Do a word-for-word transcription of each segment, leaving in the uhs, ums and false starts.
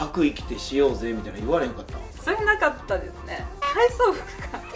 白衣着てしようぜみたいな言われへんかった？ それなかったですね。体操服か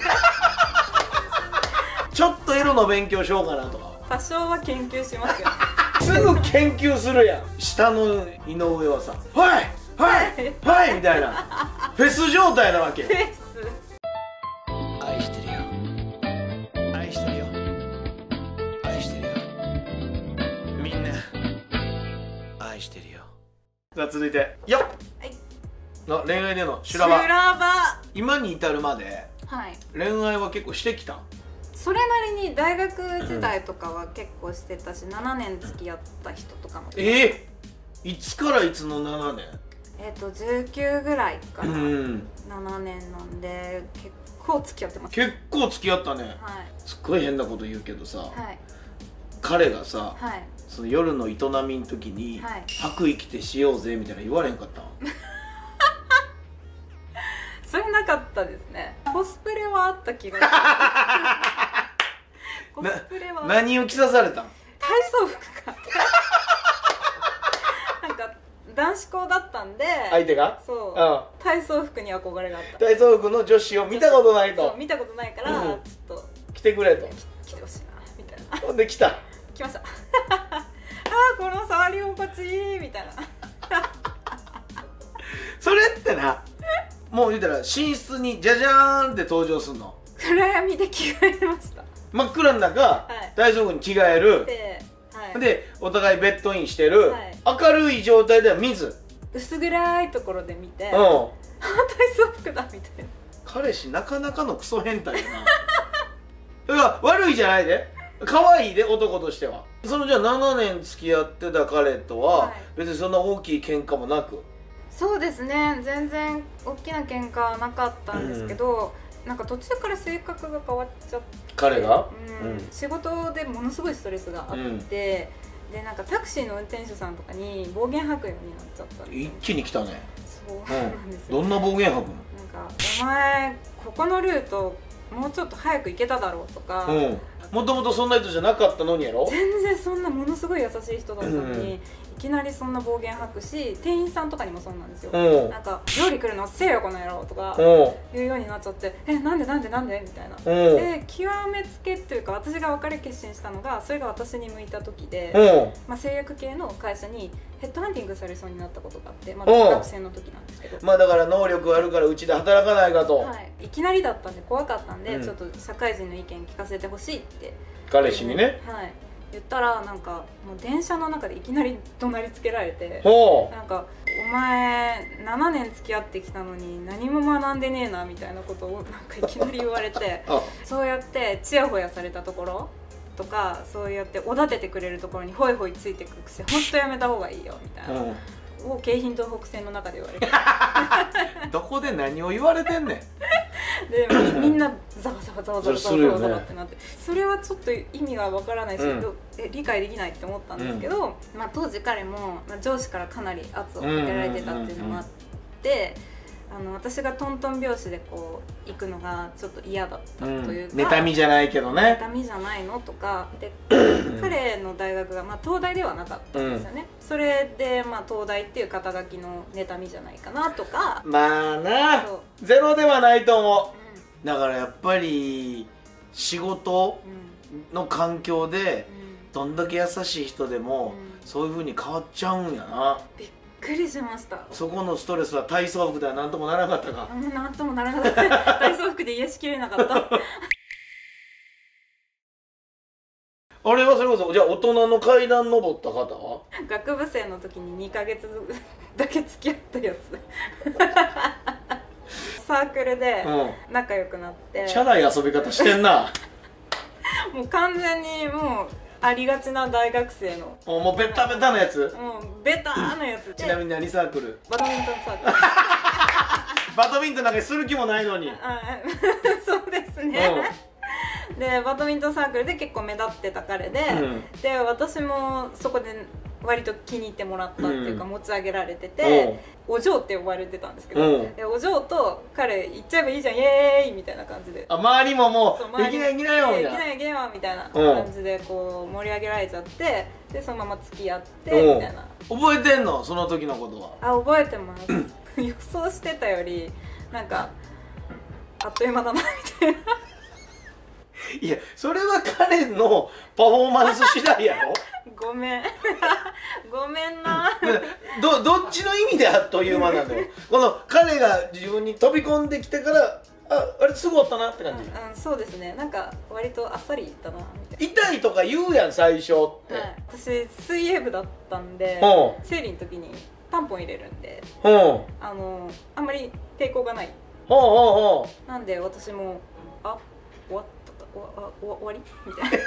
ちょっとエロの勉強しようかなとか多少は研究しますよすぐ研究するやん。下の井上はさ「はいはいはい」みたいなフェス状態なわけよ。 フェス愛してるよ愛してるよ愛してるよみんな愛してるよ。さあ続いてよっ、はい、の恋愛での修羅場。 修羅場今に至るまではい恋愛は結構してきたん？ それなりに大学時代とかは結構してたし、ななねん付き合った人とかも。 えー、いつからいつのななねん？ えっとじゅうきゅうぐらいかな、 うん、 ななねんなんで結構付き合ってます。 結構付き合ったね。 はい、 すっごい変なこと言うけどさ、 はい、 彼がさ、 はい、 その夜の営みの時に、はい、白衣着てしようぜみたいな言われへんかったん？ それなかったですね。コスプレはあった気がするコスプレは何を着さされたん？ 体操服かなんか男子校だったんで、 相手がそう、 うん、 体操服に憧れがあった。 体操服の女子を見たことないと。 そう見たことないから、うん、ちょっと着てくれと。 着てほしいなみたいな。 ほんで来た。 来ましたあーこの触り心地いいみたいなそれってなもう言うたら寝室にジャジャーンって登場すんの？ 暗闇で着替えました。 真っ暗の中、はい、体操服に着替えるで、はい、でお互いベッドインしてる、はい、明るい状態では見ず薄暗いところで見て、うん、体操服だみたいな。 彼氏なかなかのクソ変態やなだから悪いじゃないで、可愛いで男としては。そのじゃあななねん付き合ってた彼とは、はい、別にそんな大きい喧嘩もなく。そうですね、全然大きな喧嘩はなかったんですけど、うん、なんか途中から性格が変わっちゃって、 彼が、 うんうん、仕事でものすごいストレスがあって、うん、でなんかタクシーの運転手さんとかに暴言吐くようになっちゃったんですよ。 一気に来たね。 そうなんですよ、 うん、どんな暴言吐くの？ なんかお前ここのルートもうちょっと早く行けただろうとか、 もともとそんな人じゃなかったのにやろ。 全然そんなものすごい優しい人だったのに、うん、いきなりそんな暴言吐くし、店員さんとかにもそうなんですよ、うん、なんか料理来るのせえよこの野郎とか言うようになっちゃって、えなんでなんでなんでみたいな、うん、で極めつけっていうか私が別れ決心したのが、それが私に向いた時で、うん、まあ、製薬系の会社にヘッドハンティングされそうになったことがあって、まあ、学生の時なんですけど、 まあだから能力あるからうちで働かないかと、 はい、いきなりだったんで怖かったんで、うん、ちょっと社会人の意見聞かせてほしいって彼氏にね、 はい、言ったら、なんかもう電車の中でいきなり怒鳴りつけられて、なんかお前ななねん付き合ってきたのに何も学んでねえなみたいなことをなんかいきなり言われてそうやってチヤホヤされたところとか、そうやっておだててくれるところにホイホイついてくる癖ほんとやめた方がいいよみたいな、うん、を京浜東北線の中で言われてどこで何を言われてんねんでみんなざわざわざわざわざわざわざわってなって、それはちょっと意味がわからないし、うん、え理解できないって思ったんですけど、うん、まあ、当時彼も、まあ、上司からかなり圧をかけられてたっていうのもあって、あの私がトントン拍子でこう行くのがちょっと嫌だったというか、 うん、妬みじゃないけどね、 妬みじゃないのとかで彼の大学が、まあ、東大ではなかったんですよね、うん、それで、まあ、東大っていう肩書きの妬みじゃないかなとか、 まあなゼロではないと思う、うん、だからやっぱり仕事の環境でどんだけ優しい人でも、うん、そういう風に変わっちゃうんやな。 びっくりしました。そこのストレスは体操服では何ともならなかったか。 うん、何ともならなかった体操服で癒しきれなかったあれはそれこそじゃあ大人の階段登った方は学部生の時ににかげつだけ付き合ったやつサークルで仲良くなって、うん、 チャラい遊び方してんなもう完全にもうありがちな大学生のもうベタベタなやつ、 もうベタなやつ。 ちなみに何サークル？ バドミントンサークルバドミントンなんかする気もないのにそうですね、うん、でバドミントンサークルで結構目立ってた彼で、うん、で私もそこで割と気に入ってもらったっていうか、うん、持ち上げられてて、お嬢って呼ばれてたんですけど、うん、でお嬢と彼行っちゃえばいいじゃんイエーイみたいな感じで、 あ周りももうできないできないよみたいな、 できないできないよみたいな感じでこう盛り上げられちゃって、でそのまま付き合ってみたいな。 覚えてんのその時のことは？ あ覚えてます予想してたよりなんかあっという間だなみたいな。 いやそれは彼のパフォーマンス次第やろ。 ごめんごめんなど, どっちの意味であっという間なのよ。この彼が自分に飛び込んできてからああれすぐ終わったなって感じ。 うん、うん、そうですね。なんか割とあっさりいったなみたいな。痛いとか言うやん最初って、はい、 私水泳部だったんで生理の時にタンポン入れるんであのあんまり抵抗がない。ほうほうほう。なんで私もあ終わったかわ終わ終わりみたいな。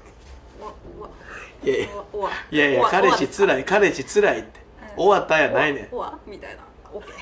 いやいやいやいや彼氏つらい彼氏つらいって終わったやないねん。 終わみたいな。オッケー。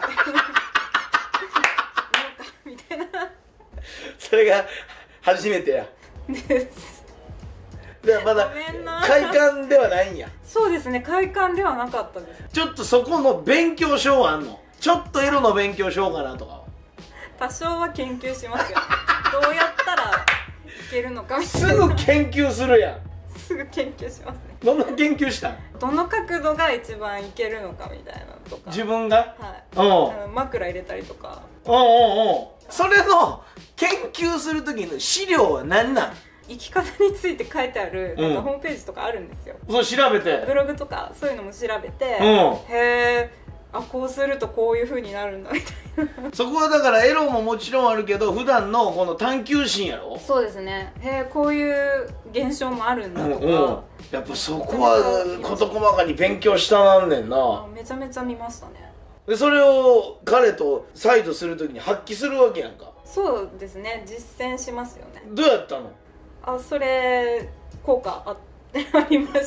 みたいな。 それが初めてや。です。ではまだ快感ではないんや。 そうですね、快感ではなかったです。 ちょっとそこの勉強しようあんの。ちょっとエロの勉強しようかなとか。 多少は研究しますよ。どうやったらいけるのかみたいな。 すぐ研究するやん。 すぐ研究しますね。 どんな研究したん？ どの角度が一番いけるのかみたいなとか。 自分が？ はい。うん。枕入れたりとか。 おうおうおう。それの研究する時の資料は何なん？ 生き方について書いてあるなんかホームページとかあるんですよ。 そう調べて。 ブログとかそういうのも調べて、 うん、 へえ、あこうするとこういう風になるんだみたいな。 そこはだからエロももちろんあるけど普段のこの探求心やろ。 そうですね。へえこういう現象もあるんだとか、うんうん、 やっぱそこは事細かに勉強したなんねんな。 めちゃめちゃ見ましたね。 でそれを彼と再度するときに発揮するわけやんか。 そうですね、実践しますよね。 どうやったの？ あ、それ効果 あ, ありました。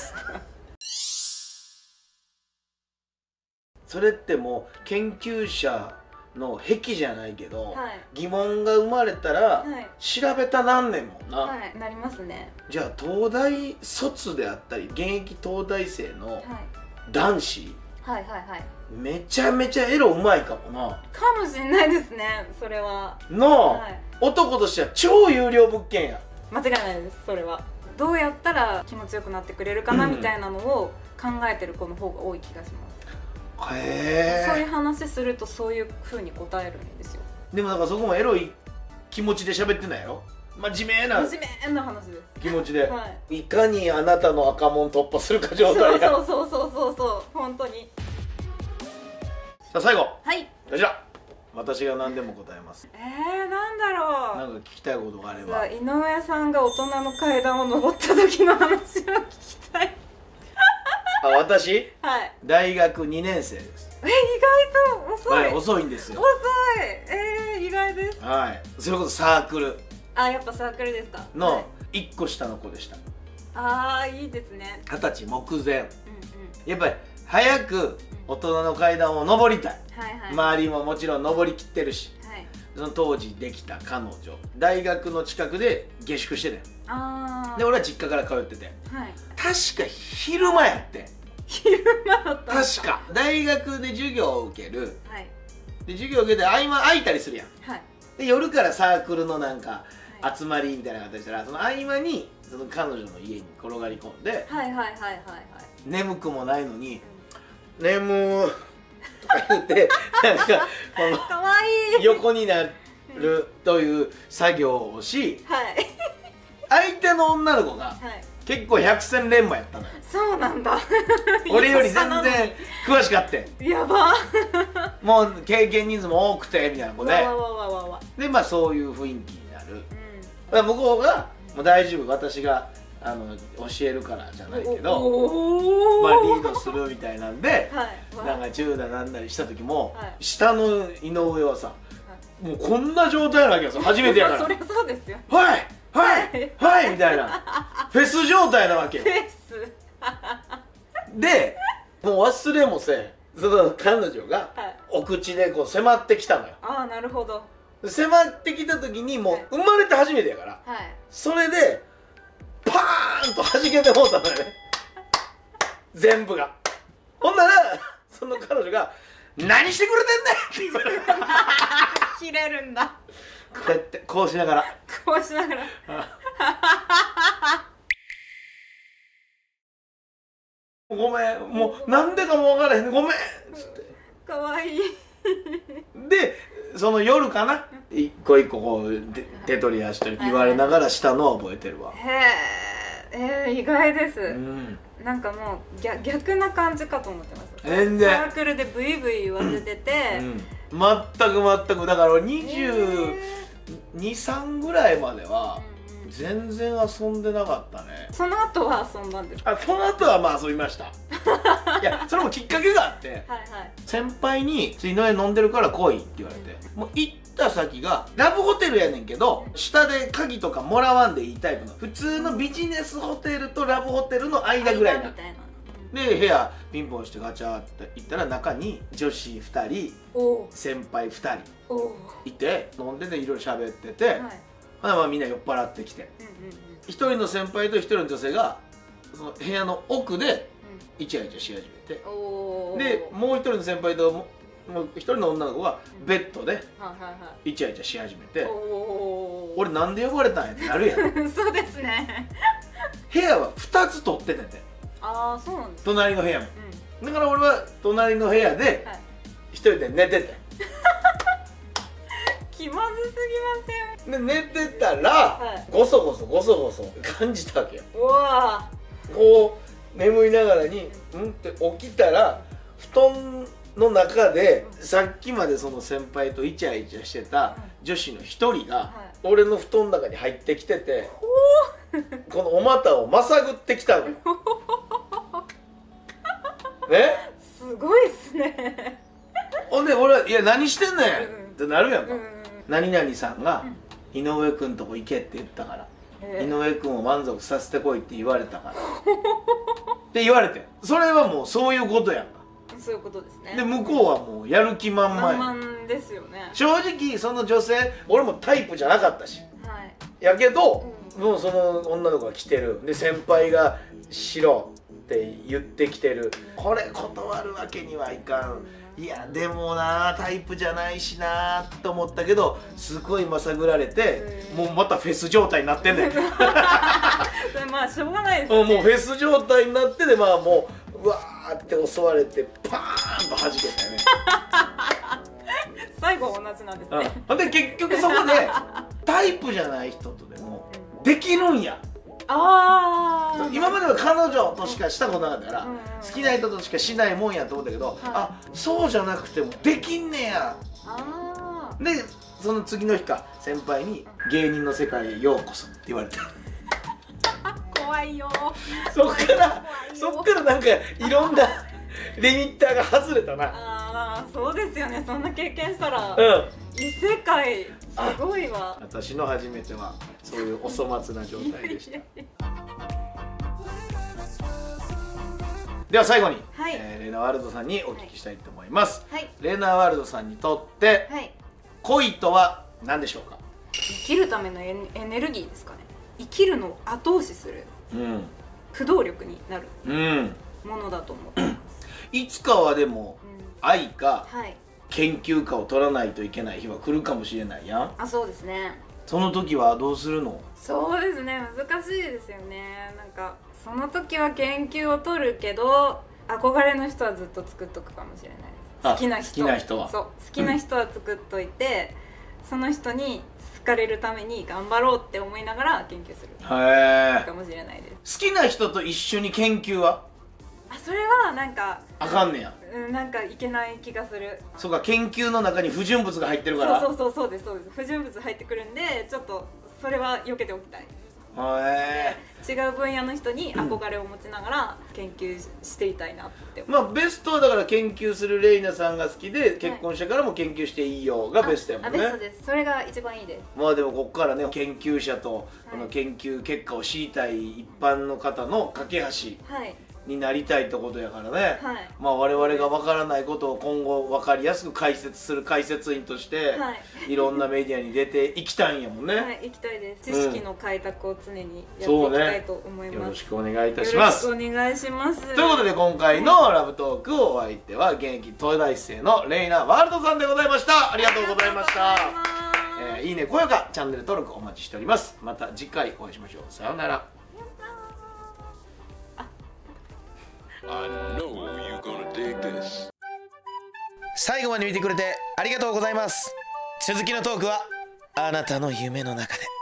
それってもう研究者の癖じゃないけど、はい、疑問が生まれたら、はい、調べたなんねんもんな。 はい、なりますね。 じゃあ東大卒であったり現役東大生の男子、 はい、はいはいはい、 めちゃめちゃエロうまいかもな。 かもしれないですね、それは。 の、はい、男としては超有料物件や。 間違いないです、それは。どうやったら気持ちよくなってくれるかな、うん、みたいなのを考えてる子の方が多い気がします。へえ。そういう話するとそういう風に答えるんですよ。でもなんかそこもエロい気持ちで喋ってないやろ。真面目な真面目な話です。 気持ちで、はい、いかにあなたの赤門突破するか状態や。 そうそうそうそうそう本当に。 さあ最後、 はい、 こちら私が何でも答えます。 えー、なんだろう。 なんか聞きたいことがあれば。 井上さんが大人の階段を登った時の話を聞きたい。 あ、私？ はい。 大学にねん生です。 え、意外と遅い。 はい、遅いんですよ。 遅い。えー、意外です。 はい。それこそサークル。 あ、やっぱサークルですか。 のいっこ下の子でした。 ああ、いいですね。 二十歳目前。うんうん。やっぱり早く大人の階段を登りたい。はいはい。周りももちろん登りきってるし。はい。その当時できた彼女、大学の近くで下宿してて。ああ。で俺は実家から通ってて。はい。確か昼間やって。 昼間だったんですか。 確か大学で授業を受ける。はい。で授業を受けて合間空いたりするやん。はい。で夜からサークルのなんか集まりみたいな形したら、その合間にその彼女の家に転がり込んで、 はいはいはいはいはい。 眠くもないのに「眠ー」とか言ってなんかこのかわいい横になるという作業をし、はい、相手の女の子が結構百戦錬磨やったのよ。 そうなんだ。 俺より全然詳しかってん。 やば。 もう経験人数も多くてみたいな子で、 わわわわわでまあそういう雰囲気になる、うん、だから向こうが「もう大丈夫、私があの教えるから」じゃないけど、まあリードするみたいなんで、はい、なんか中だなんなりした時も、はい、下の井上はさ、はい、もうこんな状態なわけよ。初めてやから。 そりゃそうですよ。 はいはいはいみたいなフェス状態なわけよ。 フェスでもう忘れもせその彼女がお口でこう迫ってきたのよ。 ああ、なるほど。 迫ってきた時にもう生まれて初めてやから、はい、それでパーンと弾けてもうたのよね。全部が。ほんならその彼女が「何してくれてんねん!」って言われた。 切れるんだ。 こうやってこうしながらこうしながらごめん、もうなんでかも分からへん、ごめんっつって。 かわいい。 でその夜かな一個一個こう手取り足取り言われながらしたのは覚えてるわ。 へえ、えー、意外です、 うん、 なんかもう 逆, 逆な感じかと思ってました。 全然サークルでブイブイ言わせてて、 うんうん、全く全くだからにじゅうに、さんぐらいまでは全然遊んでなかったね。 その後は遊んだんですか？ あ、その後はまあ遊びましたいやそれもきっかけがあってはい、 はい、 先輩に「井上飲んでるから来い」って言われて、もう行った先がラブホテルやねんけど下で鍵とかもらわんでいいタイプの普通のビジネスホテルとラブホテルの間ぐらいなで、部屋ピンポンしてガチャって行ったら中に女子ふたり先輩ふたりいて飲んでていろいろ喋ってて、はい、まあみんな酔っ払ってきて一人の先輩と一人の女性がその部屋の奥でイチャイチャし始めて、うん、でもう一人の先輩ともう一人の女の子がベッドでイチャイチャし始めて、俺なんで呼ばれたんやってなるやんそうですね部屋はふたつ取っててて、 ああそうなんです、 隣の部屋も、うん、だから俺は隣の部屋で一人で寝てて気まずすぎません？ で寝てたら、はい、ゴソゴソゴソゴソ感じたわけよ。 うわこう眠りながらにうんって起きたら布団の中でさっきまでその先輩とイチャイチャしてた女子の一人が俺の布団の中に入ってきてて、このお股をまさぐってきたのよね、すごいっすね。 ほんで俺は「いや何してんねん」ってなるやんか。何々さんが「井上くんとこ行け」って言ったから「井上くんを満足させてこい」って言われたからって言われて、それはもうそういうことやんか。 そういうことですね。 で向こうはもうやる気満々や。 満々ですよね。 正直その女性俺もタイプじゃなかったし、 はい、 やけど、うん、もうその女の子が来てるで先輩が「しろ」って言ってきてる、これ断るわけにはいかん、いやでもなタイプじゃないしなと思ったけど、すごいまさぐられて、もうまたフェス状態になってんねんまあしょうがないですね。 もうフェス状態になってで、まあもううわーって襲われてパーンと弾けたよね最後は同じなんですね。 ほんで結局そこでタイプじゃない人とでもできるんや。あ今までは彼女としかしたことなかったから、うん、好きな人としかしないもんやと思ったけど、はい、あそうじゃなくてもできんねや。あでその次の日か先輩に「芸人の世界へようこそ」って言われた怖いよ。 そっからそっからなんかいろんなリミッターが外れたな。 あーそうですよね。そんな経験したら、 うん、 異世界すごいわ。 私の初めてはそういうお粗末な状態でしたでは最後に、はい、えー、レナワールドさんにお聞きしたいと思います、はい、レナワールドさんにとって、はい、恋とは何でしょうか？ 生きるためのエネルギーですかね。生きるのを後押しする、うん、駆動力になるものだと思ってます、 うん、いつかはでも、うん、愛か、はい、研究家を取らないといけない日は来るかもしれないやん。 あ、そうですね。 その時はどうするの？ そうですね、難しいですよね。なんかその時は研究を取るけど憧れの人はずっと作っとくかもしれないです。好きな人、 好きな人はそう好きな人は作っといて、うん、その人に好かれるために頑張ろうって思いながら研究するかもしれないです。 好きな人と一緒に研究は？ あ、それはなんかあかんねや。 うん、なんかいけない気がする。 そうか、研究の中に不純物が入ってるから。 そうそうそうそうですそうです。不純物入ってくるんで、ちょっとそれは避けておきたい。 へ違う分野の人に憧れを持ちながら研究していたいなって思う、まあベストはだから研究するレイナさんが好きで、結婚してからも研究していいよがベストやもんね。 あ、ベストです。それが一番いいです。 まあでもここからね、研究者とこの研究結果を知りたい一般の方の架け橋、はい、になりたいってことやからね、はい、まあ我々が分からないことを今後分かりやすく解説する解説員として、はい、いろんなメディアに出ていきたいんやもんね。 はい、行きたいです。知識の開拓を常にやっていきたいと思います、 ね、よろしくお願いいたします。 よろしくお願いします。 ということで今回のラブトークお相手は現役東大生のレイナワールドさんでございました。ありがとうございました。えー、いいね、高評価、チャンネル登録お待ちしております。また次回お会いしましょう。さようなら。 最後まで見てくれてありがとうございます。続きのトークはあなたの夢の中で。